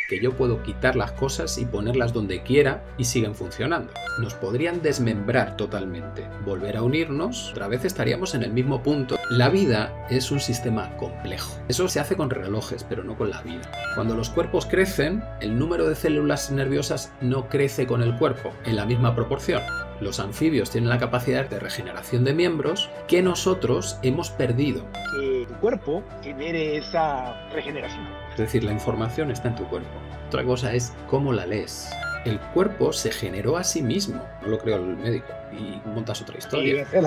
que yo puedo quitar las cosas y ponerlas donde quiera y siguen funcionando. Nos podrían desmembrar totalmente, volver a unirnos, otra vez estaríamos en el mismo punto. La vida es un sistema complejo. Eso se hace con relojes, pero no con la vida. Cuando los cuerpos crecen, el número de células nerviosas no crece con el cuerpo en la misma proporción. Los anfibios tienen la capacidad de regeneración de miembros que nosotros hemos perdido. Que tu cuerpo genere esa regeneración. Es decir, la información está en tu cuerpo. Otra cosa es cómo la lees. El cuerpo se generó a sí mismo, no lo creó el médico, y montas otra historia. Sí,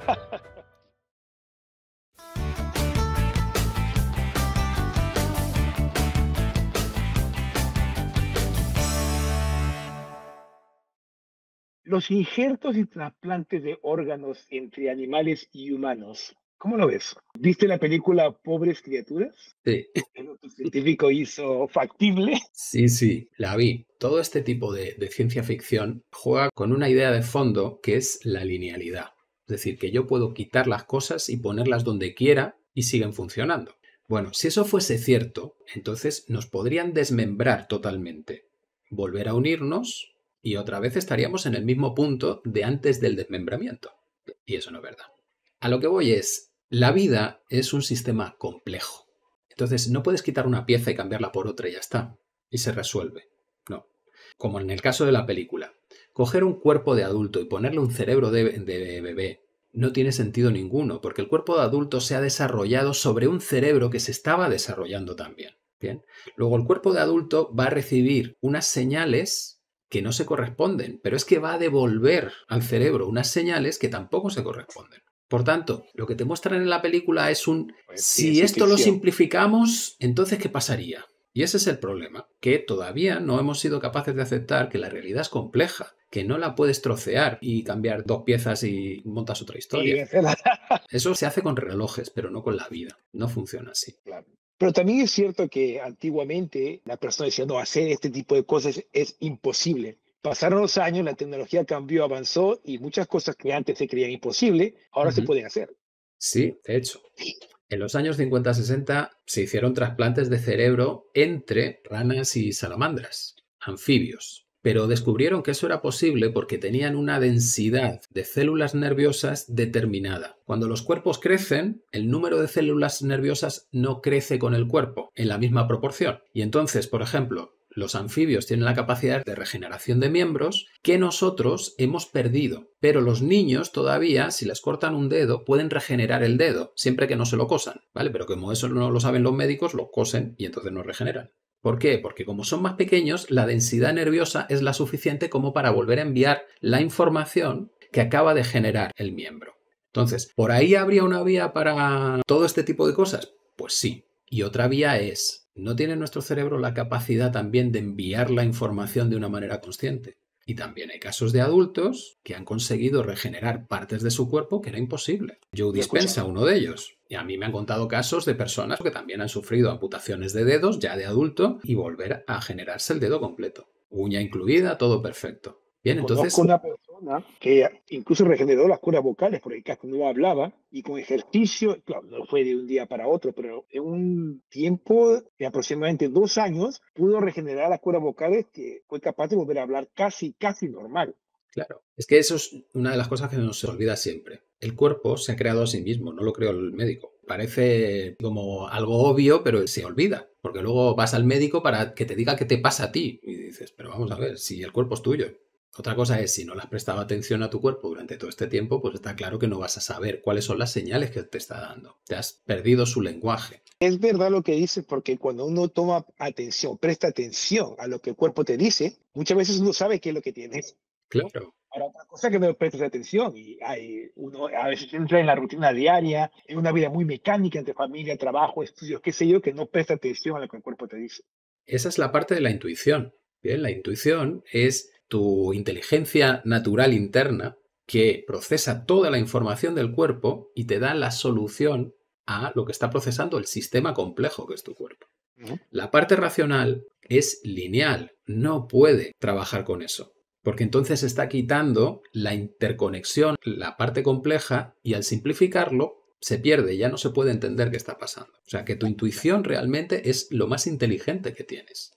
los injertos y trasplantes de órganos entre animales y humanos, ¿cómo lo ves? ¿Viste la película Pobres Criaturas? Sí. El otro científico hizo factible. Sí, la vi. Todo este tipo de ciencia ficción juega con una idea de fondo que es la linealidad. Es decir, que yo puedo quitar las cosas y ponerlas donde quiera y siguen funcionando. Bueno, si eso fuese cierto, entonces nos podrían desmembrar totalmente, volver a unirnos y otra vez estaríamos en el mismo punto de antes del desmembramiento. Y eso no es verdad. A lo que voy es, la vida es un sistema complejo. Entonces no puedes quitar una pieza y cambiarla por otra y ya está. Y se resuelve. No. Como en el caso de la película. Coger un cuerpo de adulto y ponerle un cerebro de bebé no tiene sentido ninguno, porque el cuerpo de adulto se ha desarrollado sobre un cerebro que se estaba desarrollando también. Bien. Luego el cuerpo de adulto va a recibir unas señales que no se corresponden, pero es que va a devolver al cerebro unas señales que tampoco se corresponden. Por tanto, lo que te muestran en la película es si esto lo simplificamos, entonces ¿qué pasaría? Y ese es el problema, que todavía no hemos sido capaces de aceptar que la realidad es compleja, que no la puedes trocear y cambiar dos piezas y montas otra historia. Eso se hace con relojes, pero no con la vida. No funciona así. Claro. Pero también es cierto que antiguamente la persona decía, no, hacer este tipo de cosas es imposible. Pasaron los años, la tecnología cambió, avanzó y muchas cosas que antes se creían imposibles, ahora se pueden hacer. Sí, de hecho. En los años 50-60 se hicieron trasplantes de cerebro entre ranas y salamandras, anfibios. Pero descubrieron que eso era posible porque tenían una densidad de células nerviosas determinada. Cuando los cuerpos crecen, el número de células nerviosas no crece con el cuerpo en la misma proporción. Y entonces, por ejemplo, los anfibios tienen la capacidad de regeneración de miembros que nosotros hemos perdido. Pero los niños todavía, si les cortan un dedo, pueden regenerar el dedo, siempre que no se lo cosan, ¿vale? Pero como eso no lo saben los médicos, lo cosen y entonces no regeneran. ¿Por qué? Porque como son más pequeños, la densidad nerviosa es la suficiente como para volver a enviar la información que acaba de generar el miembro. Entonces, ¿por ahí habría una vía para todo este tipo de cosas? Pues sí. Y otra vía es, ¿no tiene nuestro cerebro la capacidad también de enviar la información de una manera consciente? Y también hay casos de adultos que han conseguido regenerar partes de su cuerpo que era imposible. Joe Dispenza, uno de ellos. Y a mí me han contado casos de personas que también han sufrido amputaciones de dedos ya de adulto y volver a generarse el dedo completo. Uña incluida, todo perfecto. Bien, entonces... Conozco una persona que incluso regeneró las cuerdas vocales porque casi no hablaba y con ejercicio, claro, no fue de un día para otro, pero en un tiempo de aproximadamente 2 años pudo regenerar las cuerdas vocales que fue capaz de volver a hablar casi normal. Claro, es que eso es una de las cosas que nos olvida siempre. El cuerpo se ha creado a sí mismo, no lo creó el médico. Parece como algo obvio, pero se olvida. Porque luego vas al médico para que te diga qué te pasa a ti. Y dices, pero vamos a ver, si el cuerpo es tuyo. Otra cosa es, si no le has prestado atención a tu cuerpo durante todo este tiempo, pues está claro que no vas a saber cuáles son las señales que te está dando. Te has perdido su lenguaje. Es verdad lo que dices, porque cuando uno toma atención, presta atención a lo que el cuerpo te dice, muchas veces uno sabe qué es lo que tienes. Claro. Ahora, otra cosa que no prestas atención y uno a veces entra en la rutina diaria, en una vida muy mecánica entre familia, trabajo, estudios, qué sé yo, que no presta atención a lo que el cuerpo te dice. Esa es la parte de la intuición. Bien, la intuición es tu inteligencia natural interna que procesa toda la información del cuerpo y te da la solución a lo que está procesando el sistema complejo que es tu cuerpo. La parte racional es lineal, no puede trabajar con eso, porque entonces está quitando la interconexión, la parte compleja, y al simplificarlo se pierde, ya no se puede entender qué está pasando. O sea que tu intuición realmente es lo más inteligente que tienes.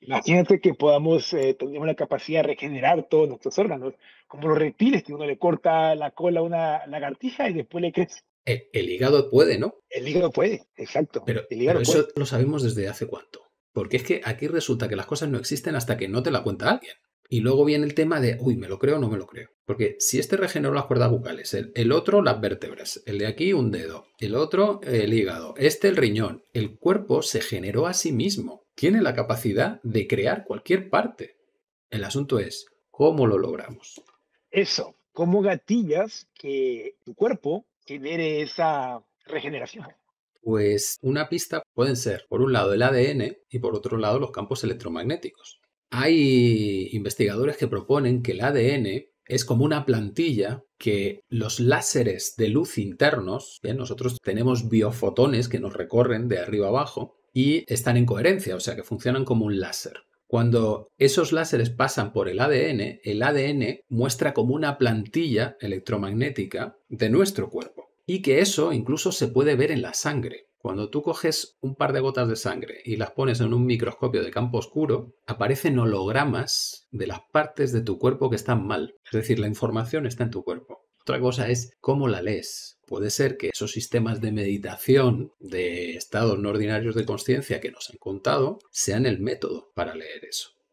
Imagínate que podamos, tenemos la capacidad de regenerar todos nuestros órganos, como los reptiles, que uno le corta la cola a una lagartija y después le crece. El hígado puede, ¿no? El hígado puede, exacto, el Pero hígado eso puede. lo sabemos desde hace cuánto. Porque es que aquí resulta que las cosas no existen hasta que no te la cuenta alguien. Y luego viene el tema de, uy, ¿me lo creo o no me lo creo? Porque si este regeneró las cuerdas bucales, el otro las vértebras, el de aquí un dedo, el otro el hígado, este el riñón, el cuerpo se generó a sí mismo. Tiene la capacidad de crear cualquier parte. El asunto es, ¿cómo lo logramos? Eso, como gatillas que tu cuerpo genere esa regeneración. Pues una pista pueden ser, por un lado, el ADN y por otro lado, los campos electromagnéticos. Hay investigadores que proponen que el ADN es como una plantilla que los láseres de luz internos, ¿bien? Nosotros tenemos biofotones que nos recorren de arriba abajo y están en coherencia, o sea que funcionan como un láser. Cuando esos láseres pasan por el ADN muestra como una plantilla electromagnética de nuestro cuerpo. Y que eso incluso se puede ver en la sangre. Cuando tú coges un par de gotas de sangre y las pones en un microscopio de campo oscuro, aparecen hologramas de las partes de tu cuerpo que están mal. Es decir, la información está en tu cuerpo. Otra cosa es cómo la lees. Puede ser que esos sistemas de meditación, de estados no ordinarios de conciencia que nos han contado, sean el método para leer eso.